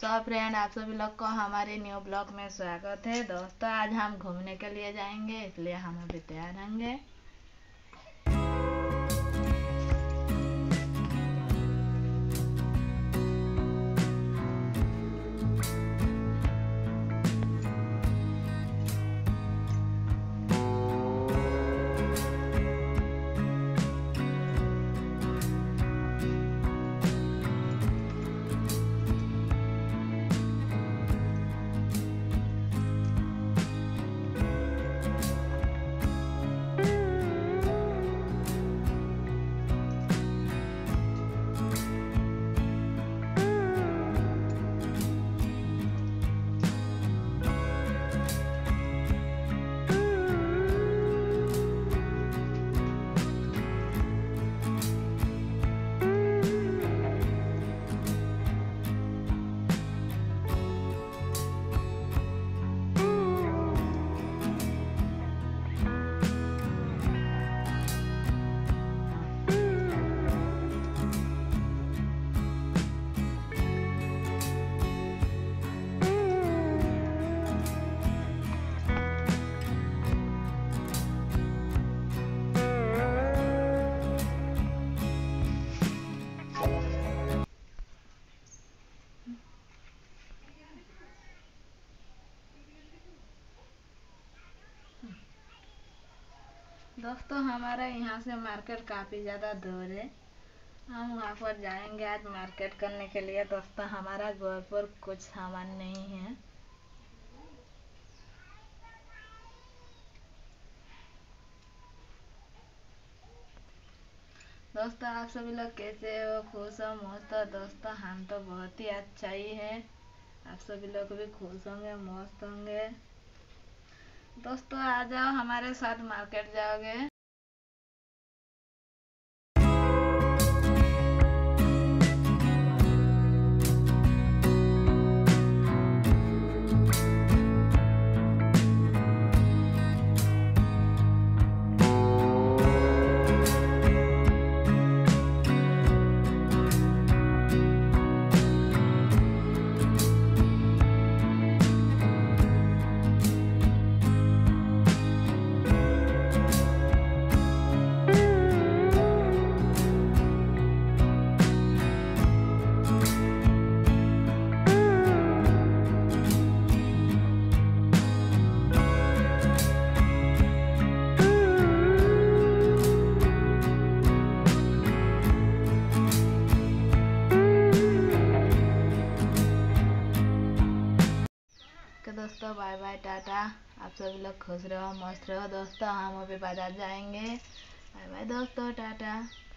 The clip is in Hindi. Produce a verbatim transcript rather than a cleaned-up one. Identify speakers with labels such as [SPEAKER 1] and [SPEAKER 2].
[SPEAKER 1] सो फ्रेंड, आप सभी लोग को हमारे न्यू ब्लॉग में स्वागत है। दोस्तों, आज हम घूमने के लिए जाएंगे, इसलिए हम अभी तैयार होंगे। दोस्तों, हमारा यहाँ से मार्केट काफ़ी ज़्यादा दूर है। हम वहाँ पर जाएंगे आज मार्केट करने के लिए। दोस्तों, हमारा घर पर कुछ सामान नहीं है। दोस्तों, आप सभी लोग कैसे हो? खुश हो? मस्त हो? दोस्तों, हम तो बहुत ही अच्छा ही है। आप सभी लोग भी खुश होंगे, मस्त होंगे। दोस्तों, आ जाओ, हमारे साथ मार्केट जाओगे। दोस्तों, बाय बाय, टाटा। आप सभी लोग खुश रहो, मस्त रहो। दोस्तों, हम अभी बाजार जाएंगे। बाय बाय दोस्तों, टाटा।